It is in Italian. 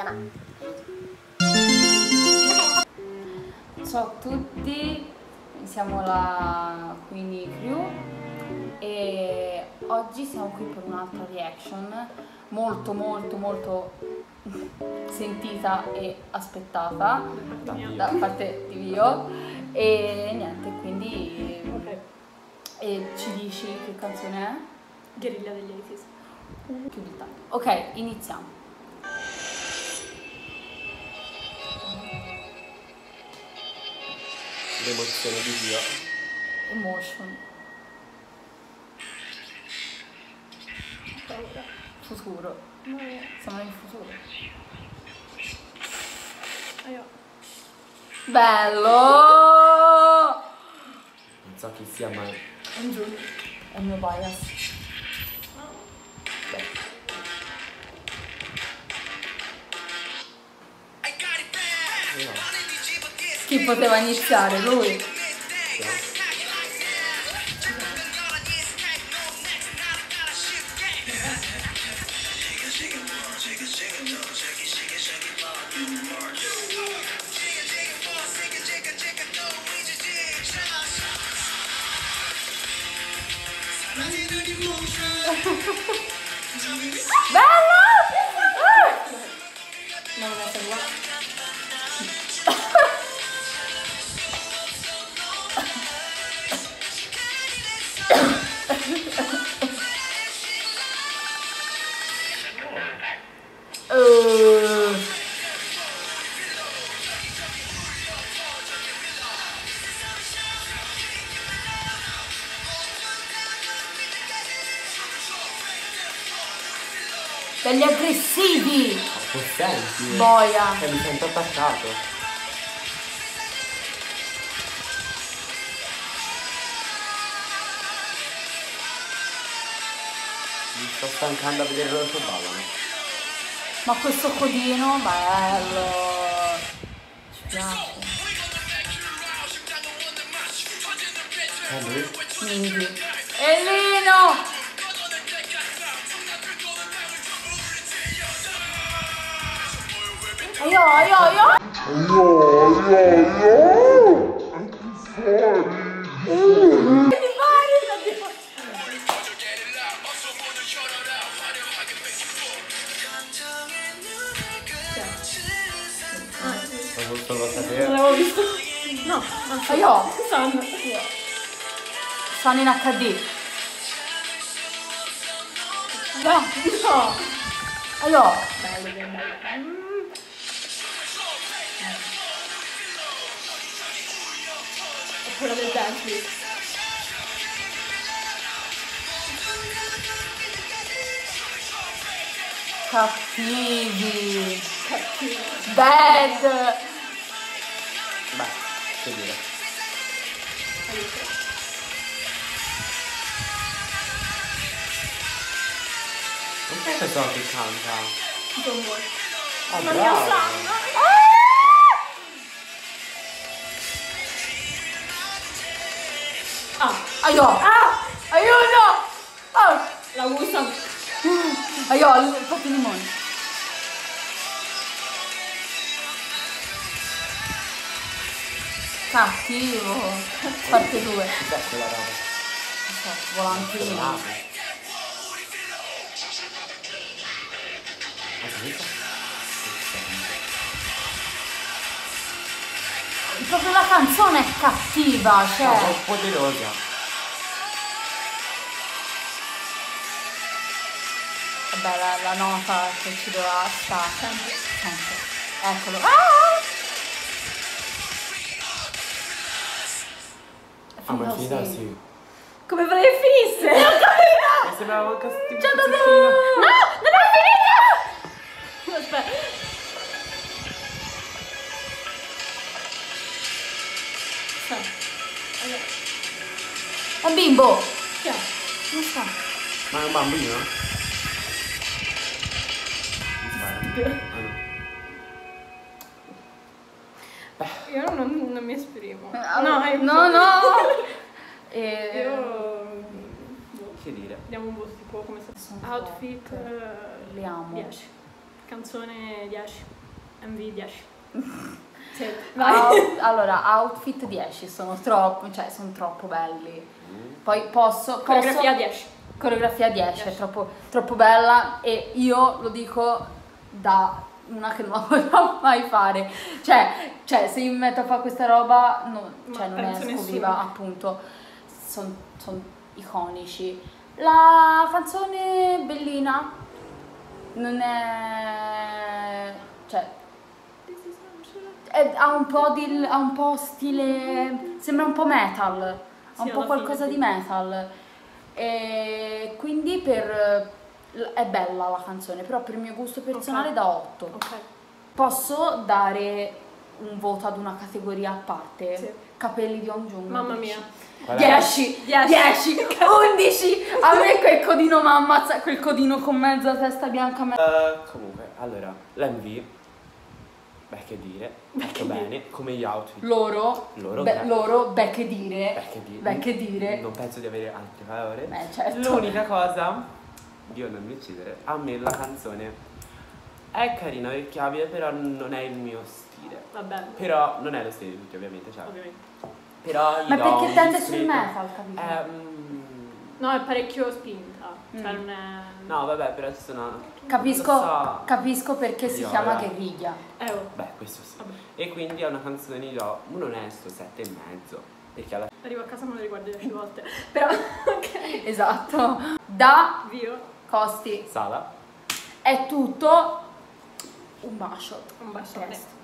canale. Ciao a tutti, siamo la Queenie Crew e oggi siamo qui per un'altra reaction molto sentita e aspettata da parte di Vio e niente, quindi e ci dici che canzone è? Guerriglia degli Aces. Chiudi tanto. Ok, iniziamo. L'emozione di Dio. Emotion. Futuro. Siamo nel futuro. Bello! Non so chi sia, ma È il mio bias. Chi poteva iniziare? Lui. Bello! Non è qua. Degli aggressivi! possenti. Boia! Mi sento attaccato. Mi sto stancando a vedere loro che ballano. Ma questo codino, bello! Ci piace. Lui? Mindy. Elino! Aio! Ho voluto sapere. Non l'avevo visto. No, Aio! San. Sono in HD. No. Aio! Bello, che bello. È quella del dance. Cattivi! Bad! Beh, che dire. Non è questo che canta. Ah, Ma mia bravo. sangue. Aio! Aiuto! Ah! La usa. Aio, il fatto limone. Cattivo. Parte 2. Cos'è quella roba? Volantino. Bravo. Proprio la canzone è cattiva, cioè. No, è poderosa. Vabbè, la nota che ci doveva stare. Sempre. Eccolo. Ma è finita così. sì. Come volevi finisse? Mi sembrava un castigo. C'è dato... No! Non è finita! Aspetta. È un bimbo. Chi è? Non so. Ma è un bambino? Ah, no. Io non mi esprimo. No. Io... Che dire? Diamo un voto tipo come se... Sono Outfit... Li amo. 10. Canzone 10. MV 10. Sì. Vai. Outfit 10, sono troppo belli. Poi posso Coreografia 10. Coreografia 10, è troppo bella e io lo dico da una che non la potrò mai fare. Cioè se io mi metto a fare questa roba non è esclusiva, appunto. Sono iconici. La canzone bellina non è... cioè ha un po' stile, sembra un po' metal, ha un po' qualcosa di metal, e quindi è bella la canzone, però per il mio gusto personale da 8. Ok. Posso dare un voto ad una categoria a parte? Sì. Capelli di Yeonjung. Mamma mia. 10, 11. A me quel codino mi ammazza, quel codino con mezza testa bianca. Comunque, allora, l'MV, beh che dire, fatto bene, come gli outfit. Loro, beh che dire. Non penso di avere altre parole. Certo. L'unica cosa, Dio non mi uccidere, a me la canzone è carina, orecchiabile, però non è il mio stile. Vabbè. Però non è lo stile di tutti, ovviamente, cioè. Ovviamente. Però gli Ma do perché un tende discreto. sul metal, capito? No, è parecchio spinta. Cioè non è... No, vabbè, però ci sono... Capisco perché si Io, chiama dai. guerriglia. Beh, questo sì. Vabbè. E quindi è una canzone di do un onesto 7,5. Perché alla Arrivo a casa e me lo riguardo 10 volte. Però, ok. Esatto. Da Vio. Costi sala è tutto. Un bacio. Un bacione. Presto.